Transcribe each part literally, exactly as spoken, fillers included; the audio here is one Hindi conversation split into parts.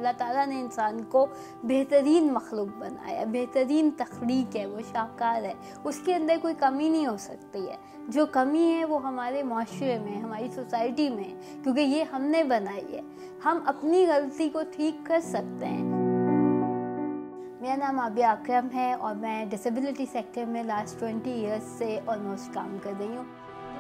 अल्लाह ताला ने इंसान को बेहतरीन मखलूक बनाया, बेहतरीन तख्लीक है, वो शाहकार है, उसके अंदर कोई कमी नहीं हो सकती है। जो कमी है वो हमारे माशरे में, हमारी सोसाइटी में है, क्योंकि ये हमने बनाई है। हम अपनी गलती को ठीक कर सकते हैं। मेरा नाम आबिया अकरम है और मैं डिसेबिलिटी सेक्टर में लास्ट ट्वेंटी इयर्स से ऑलमोस्ट काम कर रही हूँ।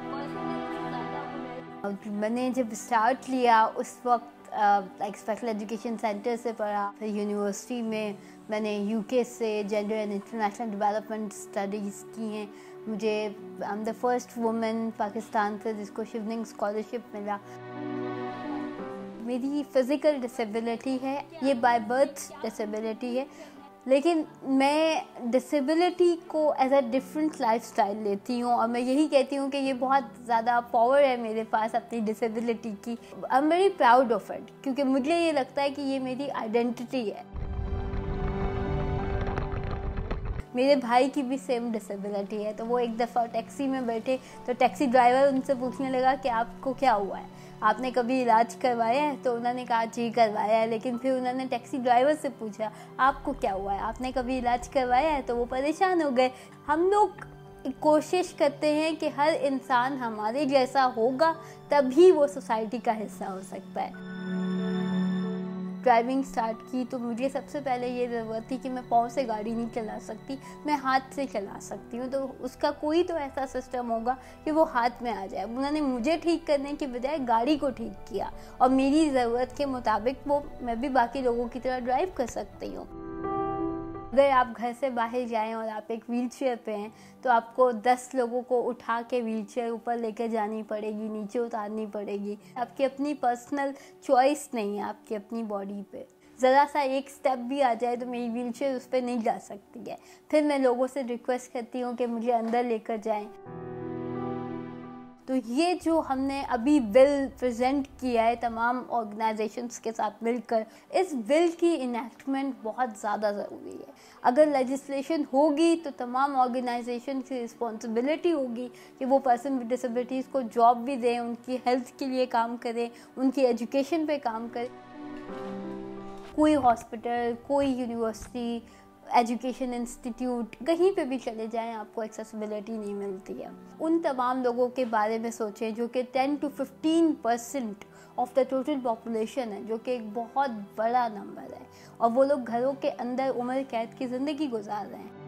मैंने जब स्टार्ट लिया उस वक्त लाइक स्पेशल एजुकेशन सेंटर से पढ़ा, फिर यूनिवर्सिटी में मैंने यूके से gender and international development studies की हैं। मुझे I am the first women Pakistan से जिसको शिवनिंग स्कॉलरशिप मिला। मेरी फिज़िकल डिसेबिलिटी है, ये बाय बर्थ डिसेबिलिटी है, लेकिन मैं डिसेबिलिटी को एज अ डिफरेंट लाइफस्टाइल लेती हूँ और मैं यही कहती हूँ कि ये बहुत ज़्यादा पावर है मेरे पास अपनी डिसेबिलिटी की। I am very proud of it, क्योंकि मुझे ये लगता है कि ये मेरी आइडेंटिटी है। मेरे भाई की भी सेम डिसेबिलिटी है, तो वो एक दफ़ा टैक्सी में बैठे तो टैक्सी ड्राइवर उनसे पूछने लगा कि आपको क्या हुआ है, आपने कभी इलाज करवाया है? तो उन्होंने कहा जी करवाया है। लेकिन फिर उन्होंने टैक्सी ड्राइवर से पूछा आपको क्या हुआ है, आपने कभी इलाज करवाया है? तो वो परेशान हो गए। हम लोग कोशिश करते हैं कि हर इंसान हमारे जैसा होगा तभी वो सोसाइटी का हिस्सा हो सकता है। ड्राइविंग स्टार्ट की तो मुझे सबसे पहले ये ज़रूरत थी कि मैं पाँव से गाड़ी नहीं चला सकती, मैं हाथ से चला सकती हूँ, तो उसका कोई तो ऐसा सिस्टम होगा कि वो हाथ में आ जाए। उन्होंने मुझे ठीक करने की बजाय गाड़ी को ठीक किया और मेरी ज़रूरत के मुताबिक वो मैं भी बाकी लोगों की तरह ड्राइव कर सकती हूँ। अगर आप घर से बाहर जाएं और आप एक व्हीलचेयर पे हैं तो आपको दस लोगों को उठा के व्हीलचेयर ऊपर लेकर जानी पड़ेगी, नीचे उतारनी पड़ेगी। आपकी अपनी पर्सनल चॉइस नहीं है आपकी अपनी बॉडी पे। ज़रा सा एक स्टेप भी आ जाए तो मेरी व्हीलचेयर उस पर नहीं जा सकती है। फिर मैं लोगों से रिक्वेस्ट करती हूँ कि मुझे अंदर लेकर जाएं। तो ये जो हमने अभी बिल प्रेजेंट किया है तमाम ऑर्गेनाइजेशंस के साथ मिलकर, इस बिल की इनेक्टमेंट बहुत ज़्यादा ज़रूरी है। अगर लेजिस्लेशन होगी तो तमाम ऑर्गेनाइजेशन की रिस्पॉन्सिबिलिटी होगी कि वो पर्सन विद डिसेबिलिटीज़ को जॉब भी दें, उनकी हेल्थ के लिए काम करें, उनकी एजुकेशन पे काम करें। कोई हॉस्पिटल, कोई यूनिवर्सिटी, एजुकेशन इंस्टीट्यूट, कहीं पे भी चले जाएं आपको एक्सेसिबिलिटी नहीं मिलती है। उन तमाम लोगों के बारे में सोचें जो कि ten to fifteen percent of the total population है, जो कि एक बहुत बड़ा नंबर है, और वो लोग घरों के अंदर उम्र कैद की ज़िंदगी गुजार रहे हैं।